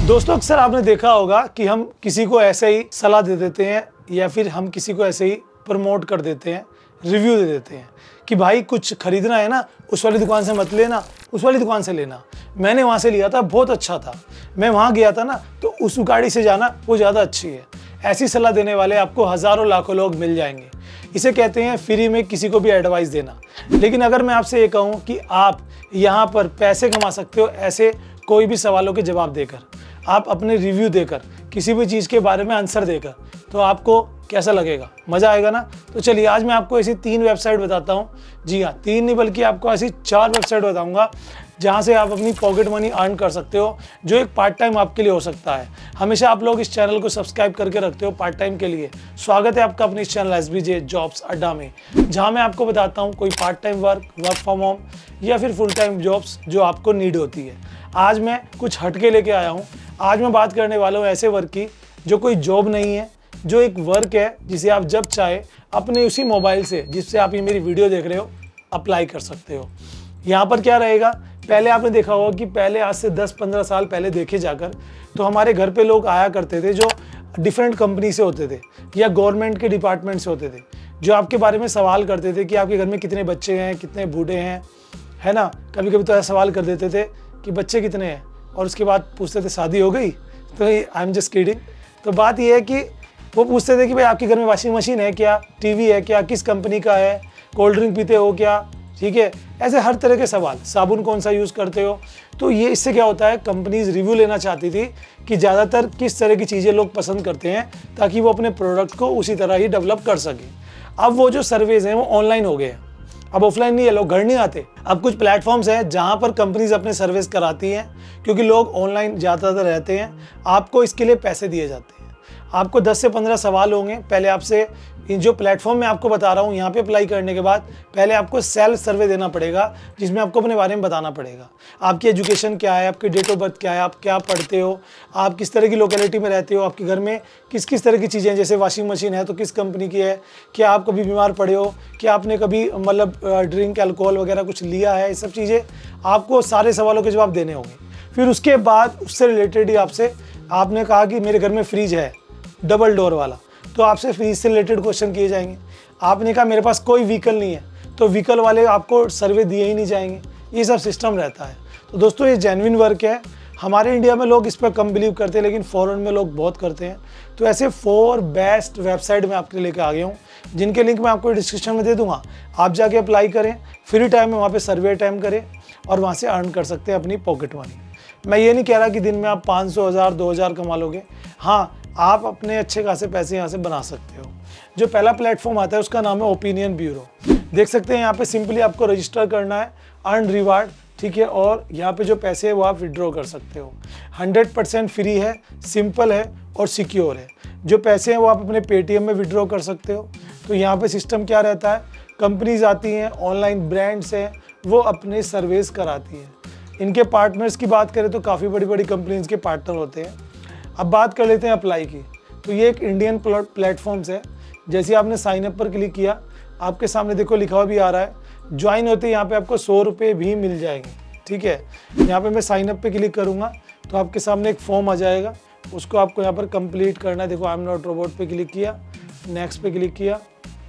दोस्तों अक्सर आपने देखा होगा कि हम किसी को ऐसे ही सलाह दे देते हैं या फिर हम किसी को ऐसे ही प्रमोट कर देते हैं, रिव्यू दे देते हैं कि भाई कुछ खरीदना है ना, उस वाली दुकान से मत लेना, उस वाली दुकान से लेना, मैंने वहाँ से लिया था बहुत अच्छा था, मैं वहाँ गया था ना तो उस गाड़ी से जाना वो ज़्यादा अच्छी है। ऐसी सलाह देने वाले आपको हज़ारों लाखों लोग मिल जाएंगे। इसे कहते हैं फ्री में किसी को भी एडवाइस देना। लेकिन अगर मैं आपसे ये कहूँ कि आप यहाँ पर पैसे कमा सकते हो ऐसे कोई भी सवालों के जवाब देकर, आप अपने रिव्यू देकर, किसी भी चीज़ के बारे में आंसर देकर, तो आपको कैसा लगेगा? मज़ा आएगा ना? तो चलिए आज मैं आपको ऐसी 3 वेबसाइट बताता हूँ। जी हाँ, 3 नहीं बल्कि आपको ऐसी 4 वेबसाइट बताऊँगा जहाँ से आप अपनी पॉकेट मनी अर्न कर सकते हो, जो एक पार्ट टाइम आपके लिए हो सकता है। हमेशा आप लोग इस चैनल को सब्सक्राइब करके रखते हो पार्ट टाइम के लिए। स्वागत है आपका अपने इस चैनल SBJ जॉब्स अड्डा में, जहाँ मैं आपको बताता हूँ कोई part time work from home या फिर फुल टाइम जॉब्स जो आपको नीड होती है। आज मैं कुछ हटके लेके आया हूँ। आज मैं बात करने वाला हूँ ऐसे वर्क की जो कोई जॉब नहीं है, जो एक वर्क है जिसे आप जब चाहे अपने उसी मोबाइल से जिससे आप ये मेरी वीडियो देख रहे हो अप्लाई कर सकते हो। यहाँ पर क्या रहेगा, पहले आपने देखा होगा कि पहले आज से 10-15 साल पहले देखे जाकर तो हमारे घर पे लोग आया करते थे जो डिफरेंट कंपनी से होते थे या गवर्नमेंट के डिपार्टमेंट से होते थे, जो आपके बारे में सवाल करते थे कि आपके घर में कितने बच्चे हैं, कितने बूढ़े हैं, है ना। कभी कभी तो ऐसा सवाल कर देते थे कि बच्चे कितने हैं और उसके बाद पूछते थे शादी हो गई, तो आई एम जस्ट किडिंग। तो बात यह है कि वो पूछते थे कि भाई आपके घर में वॉशिंग मशीन है क्या, टीवी है क्या, किस कंपनी का है, कोल्ड ड्रिंक पीते हो क्या, ठीक है। ऐसे हर तरह के सवाल, साबुन कौन सा यूज़ करते हो। तो ये इससे क्या होता है, कंपनीज रिव्यू लेना चाहती थी कि ज़्यादातर किस तरह की चीज़ें लोग पसंद करते हैं ताकि वो अपने प्रोडक्ट को उसी तरह ही डेवलप कर सकें। अब वो जो सर्वेज हैं वो ऑनलाइन हो गए हैं, अब ऑफलाइन नहीं है, लोग घर नहीं आते। अब कुछ प्लेटफॉर्म्स हैं जहां पर कंपनीज अपने सर्विस कराती हैं, क्योंकि लोग ऑनलाइन ज़्यादातर रहते हैं। आपको इसके लिए पैसे दिए जाते हैं। आपको 10 से 15 सवाल होंगे। पहले आपसे जो प्लेटफॉर्म मैं आपको बता रहा हूँ यहाँ पे अप्लाई करने के बाद पहले आपको सेल्फ सर्वे देना पड़ेगा, जिसमें आपको अपने बारे में बताना पड़ेगा। आपकी एजुकेशन क्या है, आपकी डेट ऑफ बर्थ क्या है, आप क्या पढ़ते हो, आप किस तरह की लोकेलिटी में रहते हो, आपके घर में किस किस तरह की चीज़ें, जैसे वॉशिंग मशीन है तो किस कंपनी की है, क्या आप कभी बीमार पड़े हो, क्या आपने कभी मतलब ड्रिंक अल्कोहल वगैरह कुछ लिया है, ये सब चीज़ें आपको सारे सवालों के जवाब देने होंगे। फिर उसके बाद उससे रिलेटेड ही आपने कहा कि मेरे घर में फ्रिज है डबल डोर वाला, तो आपसे फ्रिज से रिलेटेड क्वेश्चन किए जाएंगे। आपने कहा मेरे पास कोई व्हीकल नहीं है, तो व्हीकल वाले आपको सर्वे दिए ही नहीं जाएंगे। ये सब सिस्टम रहता है। तो दोस्तों ये जेन्युइन वर्क है। हमारे इंडिया में लोग इस पर कम बिलीव करते हैं, लेकिन फॉरेन में लोग बहुत करते हैं। तो ऐसे 4 बेस्ट वेबसाइट मैं आपके लेके आ गया हूँ, जिनके लिंक मैं आपको डिस्क्रिप्शन में दे दूँगा। आप जाके अप्लाई करें, फ्री टाइम में वहाँ पर सर्वे टाइम करें और वहाँ से अर्न कर सकते हैं अपनी पॉकेट मनी। मैं ये नहीं कह रहा कि दिन में आप 500, 1000, 2000 कमा लोगे। हाँ, आप अपने अच्छे खासे पैसे यहाँ से बना सकते हो। जो पहला प्लेटफॉर्म आता है उसका नाम है ओपिनियन ब्यूरो। देख सकते हैं यहाँ पे सिंपली आपको रजिस्टर करना है, अर्न रिवार्ड, ठीक है, और यहाँ पे जो पैसे है वो आप विड्रॉ कर सकते हो। 100% फ्री है, सिंपल है और सिक्योर है। जो पैसे हैं वो आप अपने पेटीएम में विड्रॉ कर सकते हो। तो यहाँ पे सिस्टम क्या रहता है, कंपनीज आती हैं, ऑनलाइन ब्रांड्स हैं, वो अपने सर्विस कराती हैं। इनके पार्टनर्स की बात करें तो काफ़ी बड़ी बड़ी कंपनीज के पार्टनर होते हैं। अब बात कर लेते हैं अप्लाई की। तो ये एक इंडियन प्लेटफॉर्म्स है। जैसे आपने साइन अप पर क्लिक किया, आपके सामने देखो लिखा हुआ भी आ रहा है ज्वाइन होते यहाँ पे आपको 100 रुपये भी मिल जाएंगे, ठीक है। यहाँ पे मैं साइन अप पे क्लिक करूँगा तो आपके सामने एक फॉर्म आ जाएगा, उसको आपको यहाँ पर कंप्लीट करना है। देखो आई एम नॉट रोबोट पे क्लिक किया, नेक्स्ट पे क्लिक किया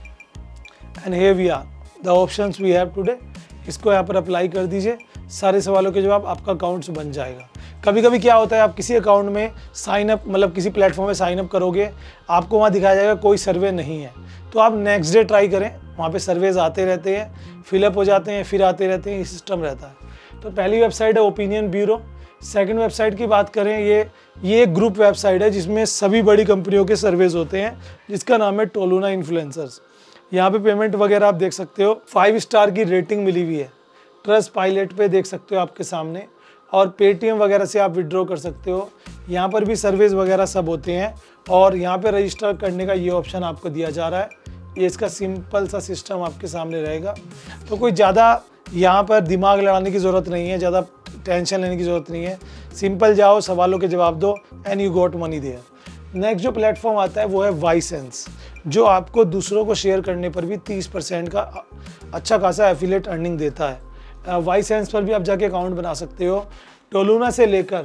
and here we are the options we have today. इसको यहाँ पर अप्लाई कर दीजिए, सारे सवालों के जवाब आपका अकाउंट से बन जाएगा। कभी कभी क्या होता है, आप किसी अकाउंट में साइन अप मतलब किसी प्लेटफॉर्म में साइन अप करोगे, आपको वहाँ दिखाया जाएगा कोई सर्वे नहीं है, तो आप नेक्स्ट डे ट्राई करें। वहाँ पे सर्वेज आते रहते हैं, फिलअप हो जाते हैं, फिर आते रहते हैं, ये सिस्टम रहता है। तो पहली वेबसाइट है ओपिनियन ब्यूरो। सेकंड वेबसाइट की बात करें, ये एक ग्रुप वेबसाइट है जिसमें सभी बड़ी कंपनियों के सर्वेज होते हैं, जिसका नाम है टोलूना इन्फ्लुएंसर्स। यहाँ पे पेमेंट वगैरह आप देख सकते हो, 5 स्टार की रेटिंग मिली हुई है। ट्रस्ट पायलट पे देख सकते हो आपके सामने, और पेटीएम वगैरह से आप विड्रॉ कर सकते हो। यहाँ पर भी सर्विस वगैरह सब होते हैं और यहाँ पे रजिस्टर करने का ये ऑप्शन आपको दिया जा रहा है। ये इसका सिंपल सा सिस्टम आपके सामने रहेगा। तो कोई ज़्यादा यहाँ पर दिमाग लड़ाने की ज़रूरत नहीं है, ज़्यादा टेंशन लेने की ज़रूरत नहीं है। सिंपल जाओ, सवालों के जवाब दो and you got money there. Next जो प्लेटफॉर्म आता है वो है वाईसेंस, जो आपको दूसरों को शेयर करने पर भी 30% का अच्छा खासा एफिलिएट अर्निंग देता है। वाईसेंस पर भी आप जाके अकाउंट बना सकते हो। टोलूना से लेकर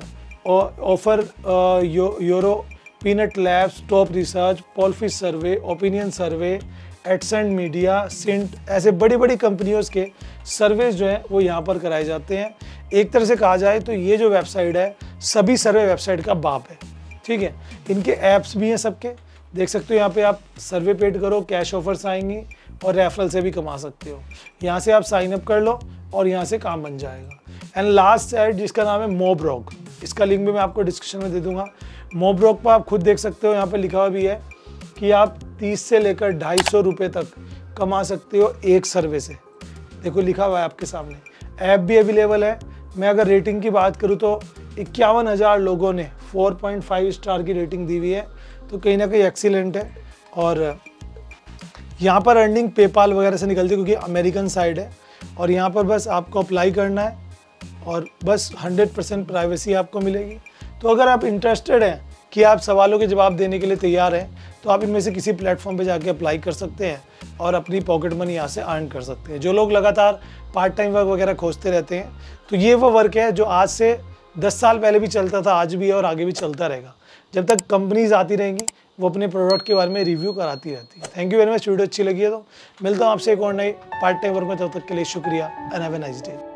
offer euro Peanut Labs, Top Research, Pollfish survey, opinion survey, Adscend Media, Cint, ऐसे बड़ी बड़ी कंपनियों के सर्वेज जो हैं वो यहाँ पर कराए जाते हैं। एक तरह से कहा जाए तो ये जो वेबसाइट है सभी सर्वे वेबसाइट का बाप है, ठीक है। इनके ऐप्स भी हैं सबके, देख सकते हो यहाँ पे आप सर्वे पेड करो, कैश ऑफर्स आएंगी और रेफरल से भी कमा सकते हो। यहाँ से आप साइन अप कर लो और यहाँ से काम बन जाएगा। एंड लास्ट साइट जिसका नाम है मोब्रॉक, इसका लिंक भी मैं आपको डिस्क्रिप्शन में दे दूंगा। मोब्रॉक पर आप खुद देख सकते हो, यहाँ पे लिखा हुआ भी है कि आप 30 से लेकर 250 रुपये तक कमा सकते हो एक सर्वे से। देखो लिखा हुआ है आपके सामने, ऐप भी अवेलेबल है। मैं अगर रेटिंग की बात करूँ तो 51,000 लोगों ने 4.5 स्टार की रेटिंग दी हुई है, तो कहीं ना कहीं एक्सीलेंट है। और यहाँ पर अर्निंग पेपाल वगैरह से निकलती है क्योंकि अमेरिकन साइड है। और यहाँ पर बस आपको अप्लाई करना है और बस 100% प्राइवेसी आपको मिलेगी। तो अगर आप इंटरेस्टेड हैं कि आप सवालों के जवाब देने के लिए तैयार हैं, तो आप इनमें से किसी प्लेटफॉर्म पे जाके अप्लाई कर सकते हैं और अपनी पॉकेट मनी यहाँ से अर्न कर सकते हैं। जो लोग लगातार पार्ट टाइम वर्क वगैरह खोजते रहते हैं, तो ये वो वर्क है जो आज से 10 साल पहले भी चलता था, आज भी है और आगे भी चलता रहेगा। जब तक कंपनीज आती रहेंगी वो अपने प्रोडक्ट के बारे में रिव्यू कराती रहती है। Thank you very much. Video अच्छी लगी है तो मिलता हूँ आपसे एक और नई पार्ट टाइम वर्क में, तब तक के लिए शुक्रिया and have a nice day.